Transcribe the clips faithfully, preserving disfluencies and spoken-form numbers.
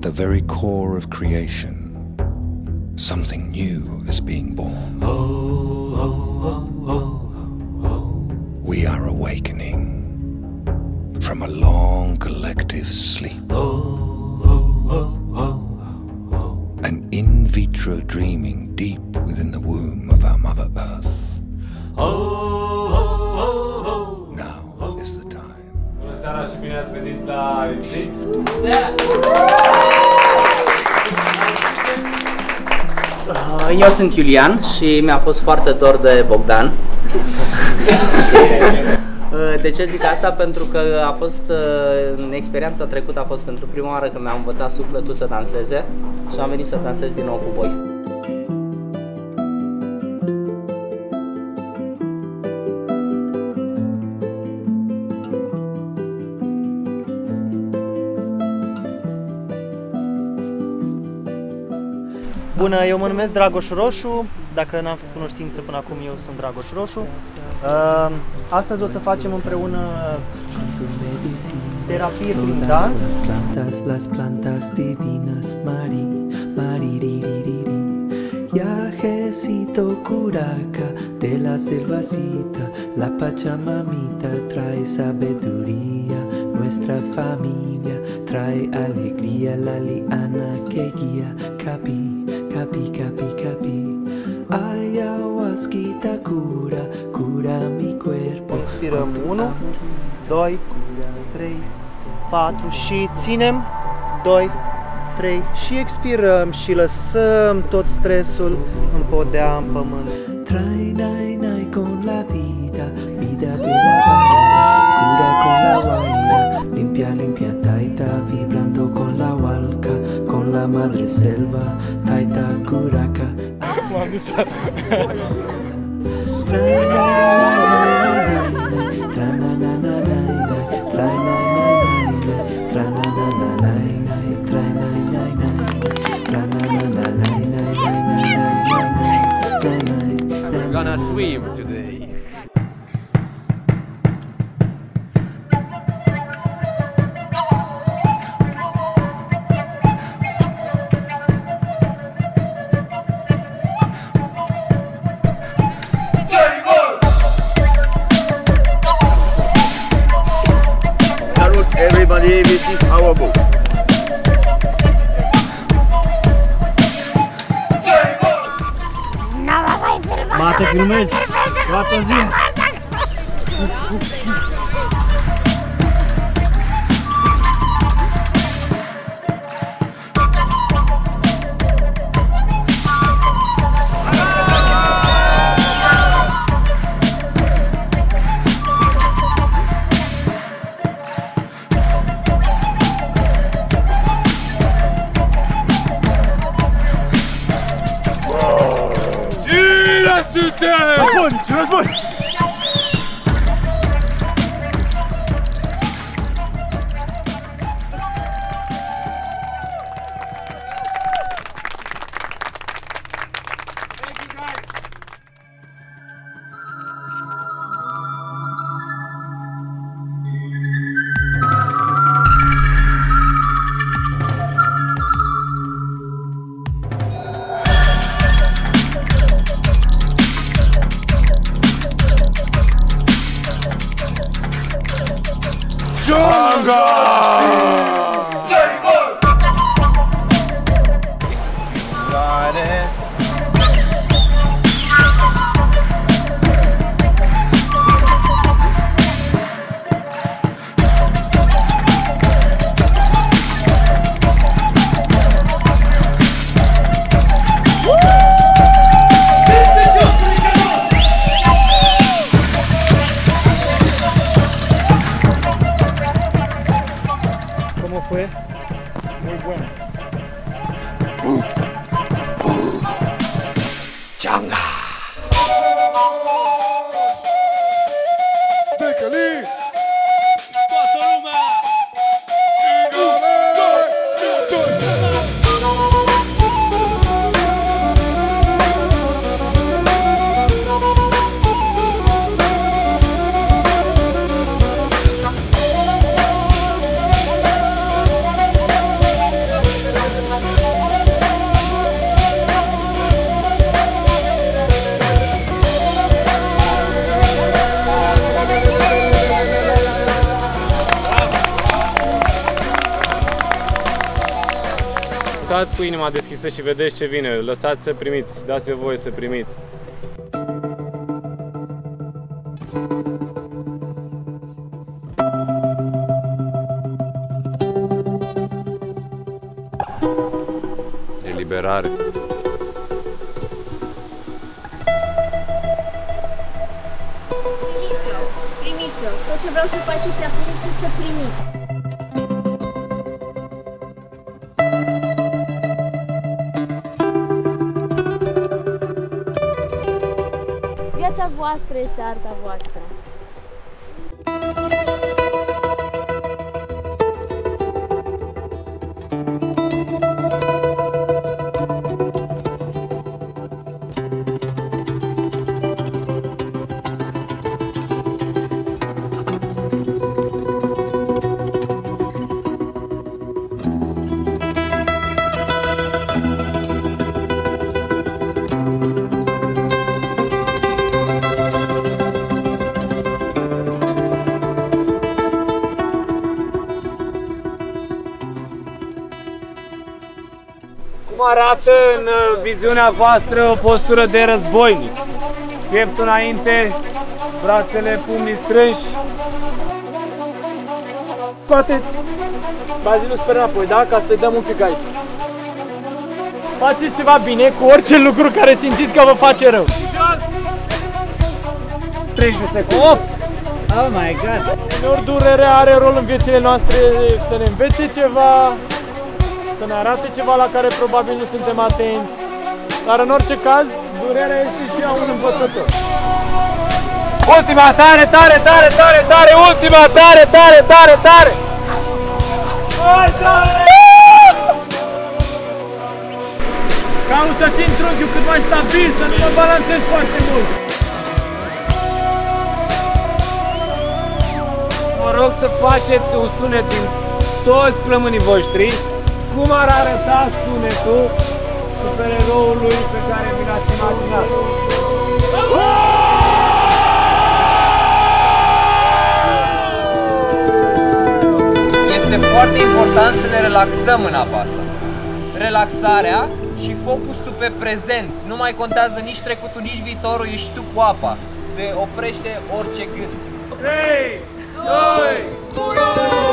at the very core of creation, something new is being born. Oh, oh, oh, oh, oh. We are awakening from a long collective sleep. Oh, oh, oh, oh, oh. An in vitro dreaming deep within the womb of our Mother Earth. Oh, oh, oh, oh. Now is the time. Bună seara și bine ați venit la Eu sunt Iulian și mi-a fost foarte dor de Bogdan. De ce zic asta? Pentru că a fost, în experiența trecută a fost pentru prima oară când mi-am învățat sufletul să danseze și am venit să dansez din nou cu voi. Bună, eu mă numesc Dragoș Roșu, dacă n-am făcut cunoștință până acum, eu sunt Dragoș Roșu. Astăzi o să facem împreună terapie prin dans. Las plantas divinas, Mari, Mariririri. Viajecito curaca de la selvacita, la Pachamamita trae sabiduría, nuestra familia trae alegría, la liana que guía, capi, capi, capi, capi. Ayahuasquita cura, cura mi cuerpo. Inspirăm unu, doi, trei, patru și ținem, doi, trei și expirăm și lăsăm tot stresul în podea, în pământ. Trae nai nai con la vida, vida de la bahía, cura con la guaira, limpia limpia taita, vibrando con la hualca, con la madre selva, taita curaca. Trae na na na na na, trae na na na na, trae na na na na na, trae na na na na, trae na na na na na, trae na na. We're gonna swim today. Everybody, this is our boat. Ma, te filmezi toată ziua. Bun, cine bun! ¿Cómo fue? Muy bueno. Uh, uh, Changa. Decălii! Toată lumea! Căutați cu inima deschisă și vedeți ce vine. Lăsați să primiți, dați-vă voie să primiți. Eliberare. Primiți-o, primiți-o. Tot ce vreau să faceți acum este să primiți. Viața voastră este arta voastră. Cum arată în viziunea voastră o postură de războinic? Pieptul înainte, brațele, pumnii strânși. Scoateți bazinul spre înapoi, da? Ca să-i dăm un pic aici. Faceți ceva bine cu orice lucru care simțiți că vă face rău. treizeci de secunde. opt! Oh my god! Uneori durerea are rol în viețile noastre să ne învețe ceva, să ne arate ceva la care probabil nu suntem atenți. Dar în orice caz, durerea este și ea un învățător. Ultima, tare, tare, tare, tare, tare, ultima, tare, tare, tare, tare! Hai, tare! Caut să țin trunchiul cât mai stabil, să nu mă balancez foarte mult. Vă rog să faceți un sunet din toți plămânii voștri. Cum ar arăta sunetul supereroului pe care vi l-ați imaginat? Este foarte important să ne relaxăm în apa asta. Relaxarea și focusul pe prezent. Nu mai contează nici trecutul, nici viitorul, ești tu cu apa. Se oprește orice gând. trei, doi, unu!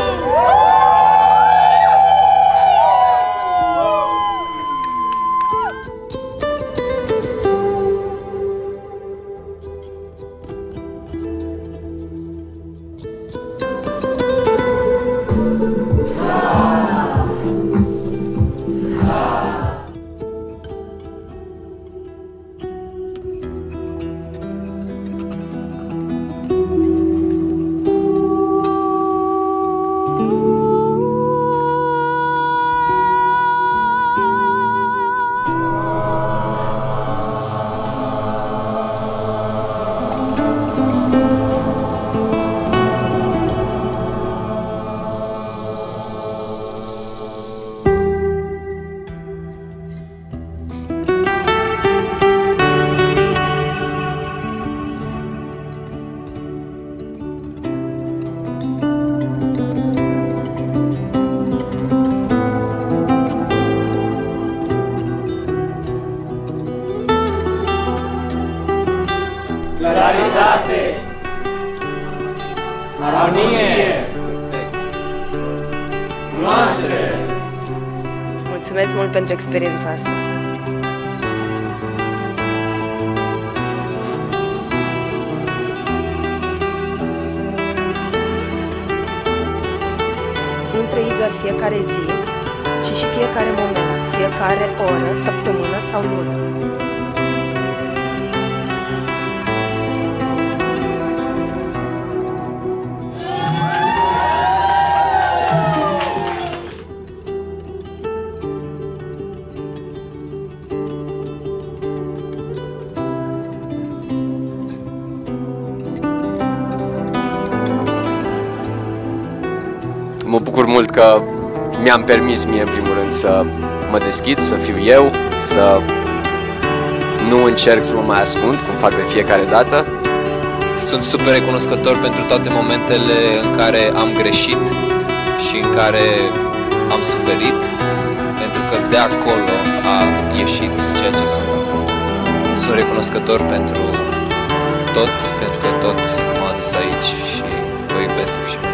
Claritate! Armonie! Cunoaștere! Mulțumesc mult pentru experiența asta. Nu trăi doar fiecare zi, ci și fiecare moment, fiecare oră, săptămână sau lună. Mă bucur mult că mi-am permis mie, în primul rând, să mă deschid, să fiu eu, să nu încerc să mă mai ascund, cum fac de fiecare dată. Sunt super recunoscător pentru toate momentele în care am greșit și în care am suferit, pentru că de acolo a ieșit ceea ce sunt acum. Sunt recunoscător pentru tot, pentru că tot m-a adus aici și vă iubesc și